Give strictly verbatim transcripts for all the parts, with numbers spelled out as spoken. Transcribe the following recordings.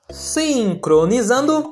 Sincronizando.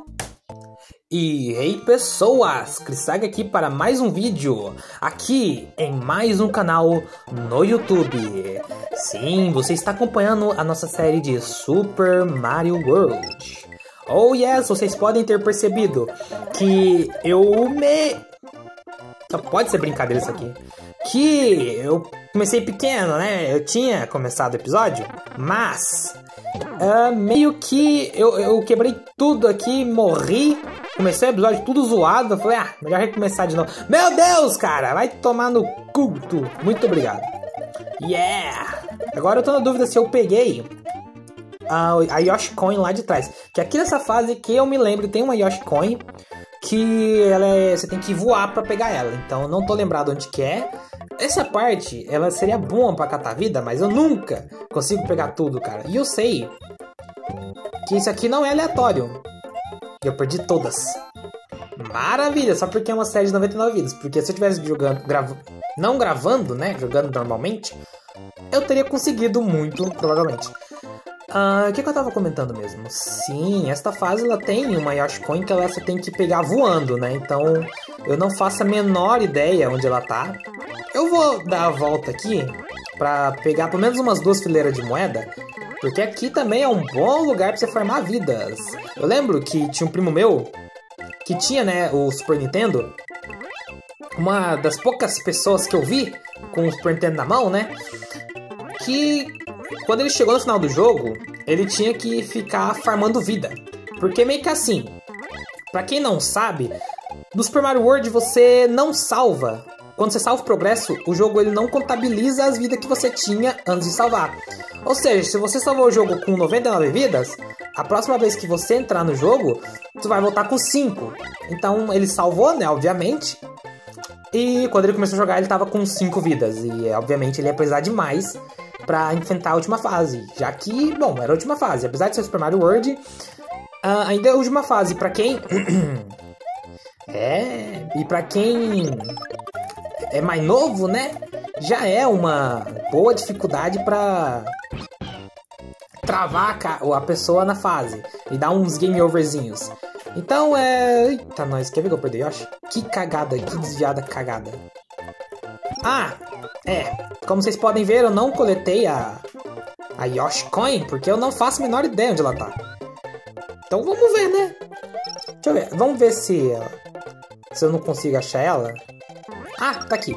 E hey pessoas, Crisag aqui para mais um vídeo, aqui em mais um canal no YouTube. Sim, você está acompanhando a nossa série de Super Mario World. Oh yes, vocês podem ter percebido que eu me... Só pode ser brincadeira isso aqui. Que eu comecei pequeno, né? Eu tinha começado o episódio, mas... Uh, meio que eu, eu quebrei tudo aqui, morri. Comecei o episódio tudo zoado. Eu falei, ah, melhor recomeçar de novo. Meu Deus, cara, vai tomar no culto. Muito obrigado. Yeah! Agora eu tô na dúvida se eu peguei a, a Yoshi Coin lá de trás. Que aqui nessa fase que eu me lembro tem uma Yoshi Coin que ela é, você tem que voar pra pegar ela. Então eu não tô lembrado onde que é. Essa parte, ela seria boa pra catar vida, mas eu nunca consigo pegar tudo, cara. E eu sei que isso aqui não é aleatório. Eu perdi todas. Maravilha, só porque é uma série de noventa e nove vidas. Porque se eu estivesse jogando, grava, não gravando, né, jogando normalmente, eu teria conseguido muito, provavelmente. O uh, que, que eu tava comentando mesmo? Sim, esta fase ela tem uma Yoshi Coin que ela só tem que pegar voando, né? Então eu não faço a menor ideia onde ela tá. Eu vou dar a volta aqui pra pegar pelo menos umas duas fileiras de moeda, porque aqui também é um bom lugar pra você farmar vidas. Eu lembro que tinha um primo meu que tinha, né, o Super Nintendo. Uma das poucas pessoas que eu vi com o Super Nintendo na mão, né, que quando ele chegou no final do jogo, ele tinha que ficar farmando vida. Porque meio que assim, pra quem não sabe, no Super Mario World você não salva. Quando você salva o progresso, o jogo ele não contabiliza as vidas que você tinha antes de salvar. Ou seja, se você salvou o jogo com noventa e nove vidas, a próxima vez que você entrar no jogo, você vai voltar com cinco. Então ele salvou, né, obviamente. E quando ele começou a jogar, ele tava com cinco vidas. E obviamente ele ia precisar de mais pra enfrentar a última fase. Já que, bom, era a última fase. Apesar de ser Super Mario World, uh, ainda é a última fase. Pra quem... é... E pra quem... é mais novo, né? Já é uma boa dificuldade pra travar a pessoa na fase e dar uns game overzinhos. Então é... Eita, nós, quer ver que eu perdi, Yoshi? Que cagada, que desviada cagada. Ah, é. Como vocês podem ver, eu não coletei a, a Yoshi Coin, porque eu não faço a menor ideia onde ela tá. Então vamos ver, né? Deixa eu ver. Vamos ver se, se eu não consigo achar ela. Ah, tá aqui.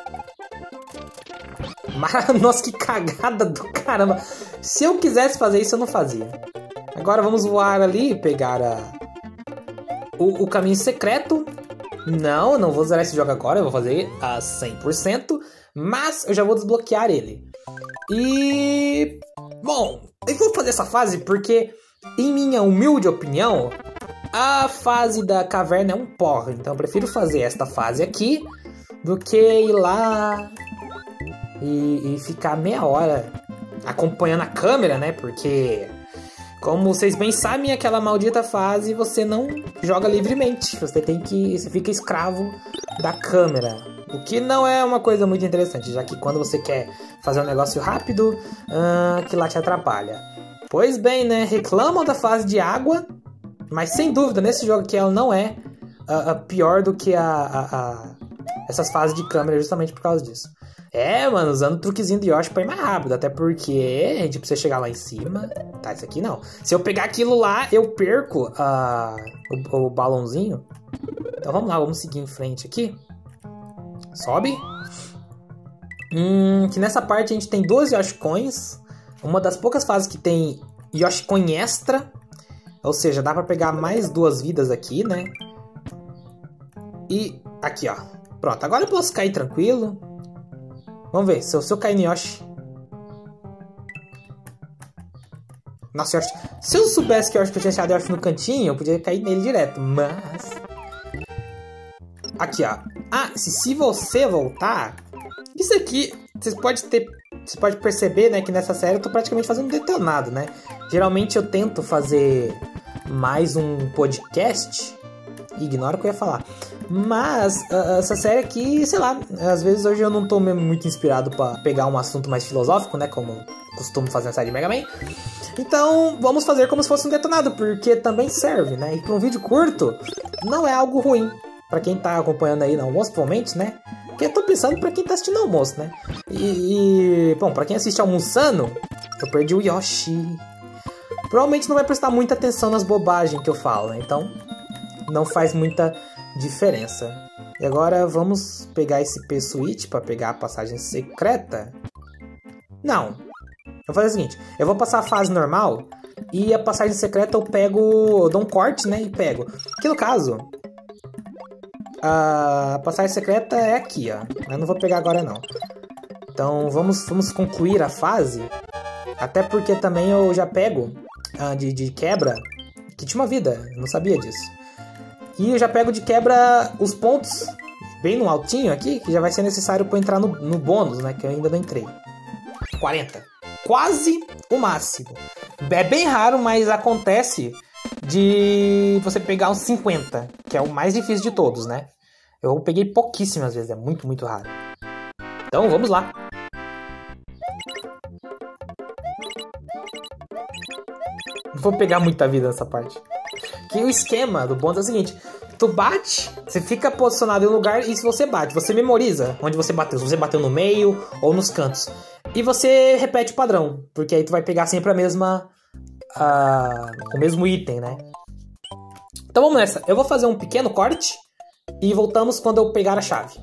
Mas, nossa, que cagada do caramba. Se eu quisesse fazer isso, eu não fazia. Agora vamos voar ali e pegar a, o, o caminho secreto. Não, eu não vou zerar esse jogo agora. Eu vou fazer a cem por cento. Mas eu já vou desbloquear ele. E... bom, eu vou fazer essa fase porque, em minha humilde opinião, a fase da caverna é um porre. Então eu prefiro fazer esta fase aqui do que ir lá e, e ficar meia hora acompanhando a câmera, né? Porque, como vocês bem sabem, aquela maldita fase você não joga livremente. Você tem que... você fica escravo da câmera. O que não é uma coisa muito interessante, já que quando você quer fazer um negócio rápido, uh, que lá te atrapalha. Pois bem, né? Reclamam da fase de água, mas sem dúvida, nesse jogo aqui ela não é uh, uh, pior do que a... a, a essas fases de câmera, justamente por causa disso. É, mano, usando o truquezinho de Yoshi pra ir mais rápido. Até porque a gente precisa chegar lá em cima. Tá, isso aqui não. Se eu pegar aquilo lá, eu perco uh, o, o balãozinho. Então vamos lá, vamos seguir em frente aqui. Sobe. Hum, que nessa parte a gente tem duas Yoshi Coins. Uma das poucas fases que tem Yoshi Coin extra. Ou seja, dá pra pegar mais duas vidas aqui, né? E aqui, ó. Pronto, agora eu posso cair tranquilo. Vamos ver, se eu, se eu cair no Yoshi... Nossa, Yoshi... Se eu soubesse que eu acho que eu tinha deixado o Yoshi no cantinho, eu podia cair nele direto, mas... Aqui, ó. Ah, se, se você voltar... Isso aqui, você pode ter... Você pode perceber, né, que nessa série eu tô praticamente fazendo detonado, né? Geralmente eu tento fazer mais um podcast... Ignora o que eu ia falar. Mas uh, essa série aqui, sei lá, às vezes hoje eu não tô mesmo muito inspirado pra pegar um assunto mais filosófico, né? Como costumo fazer na série de Mega Man. Então vamos fazer como se fosse um detonado, porque também serve, né? E pra um vídeo curto, não é algo ruim. Pra quem tá acompanhando aí no almoço, provavelmente, né? Porque eu tô pensando pra quem tá assistindo ao almoço, né? E, e, bom, pra quem assiste almoçando, eu perdi o Yoshi. Provavelmente não vai prestar muita atenção nas bobagens que eu falo, né? Então, não faz muita diferença. E agora vamos pegar esse P-Switch pra pegar a passagem secreta. Não. Eu vou fazer o seguinte. Eu vou passar a fase normal e a passagem secreta eu pego... Eu dou um corte, né? E pego. Que no caso... A passagem secreta é aqui, ó. Eu não vou pegar agora, não. Então, vamos, vamos concluir a fase. Até porque também eu já pego uh, de, de quebra, que tinha uma vida. Eu não sabia disso. E eu já pego de quebra os pontos bem no altinho aqui, que já vai ser necessário para entrar no, no bônus, né? Que eu ainda não entrei. quarenta. Quase o máximo. É bem raro, mas acontece... de você pegar uns cinquenta, que é o mais difícil de todos, né? Eu peguei pouquíssimas vezes, é muito, muito raro. Então, vamos lá. Não vou pegar muita vida nessa parte. Que o esquema do bônus é o seguinte. Tu bate, você fica posicionado em um lugar e se você bate, você memoriza onde você bateu. Se você bateu no meio ou nos cantos. E você repete o padrão, porque aí tu vai pegar sempre a mesma... Uh, o mesmo item, né? Então vamos nessa. Eu vou fazer um pequeno corte e voltamos quando eu pegar a chave.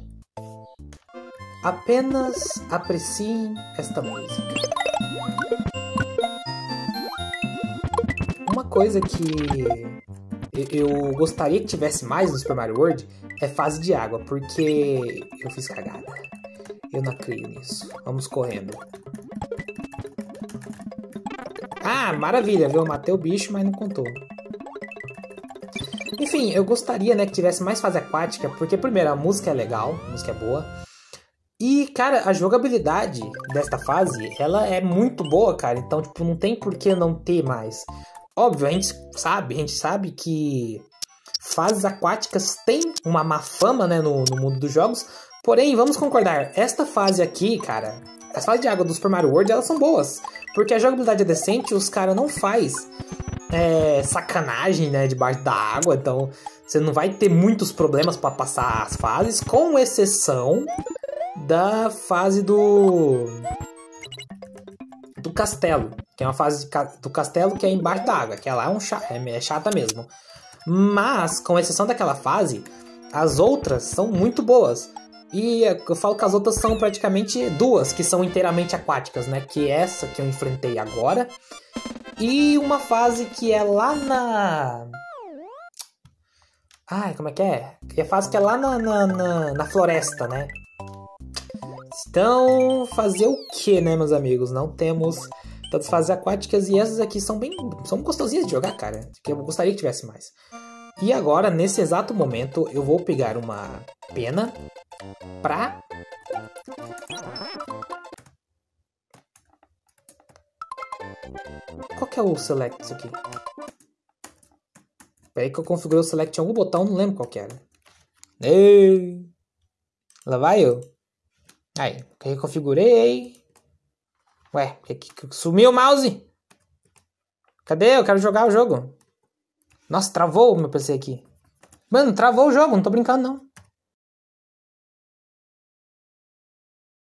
Apenas apreciem esta música. Uma coisa que eu gostaria que tivesse mais no Super Mario World é fase de água, porque eu fiz cagada. Eu não creio nisso. Vamos correndo. Ah, maravilha, viu? Eu matei o bicho, mas não contou. Enfim, eu gostaria, né, que tivesse mais fase aquática, porque, primeiro, a música é legal, a música é boa. E, cara, a jogabilidade desta fase, ela é muito boa, cara. Então, tipo, não tem por que não ter mais. Óbvio, a gente sabe, a gente sabe que fases aquáticas têm uma má fama, né, no, no mundo dos jogos. Porém, vamos concordar, esta fase aqui, cara... As fases de água do Super Mario World, elas são boas. Porque a jogabilidade é decente, os caras não faz é, sacanagem, né, debaixo da água. Então, você não vai ter muitos problemas para passar as fases, com exceção da fase do... do castelo. Que é uma fase do castelo que é embaixo da água. Que ela é, um cha... é chata mesmo. Mas, com exceção daquela fase, as outras são muito boas. E eu falo que as outras são praticamente duas, que são inteiramente aquáticas, né? Que é essa que eu enfrentei agora. E uma fase que é lá na... Ai, como é que é? E a fase que é lá na, na, na, na floresta, né? Então, fazer o que, né, meus amigos? Não temos tantas fases aquáticas e essas aqui são bem... São gostosinhas de jogar, cara. Que eu gostaria que tivesse mais. E agora, nesse exato momento, eu vou pegar uma pena pra... Qual que é o select isso aqui? Peraí que eu configurei o select em algum botão, não lembro qual que era. Ei! Lá vai eu. Aí, reconfigurei. Ué, que, que, que sumiu o mouse? Cadê? Eu quero jogar o jogo. Nossa, travou o meu P C aqui. Mano, travou o jogo, não tô brincando não.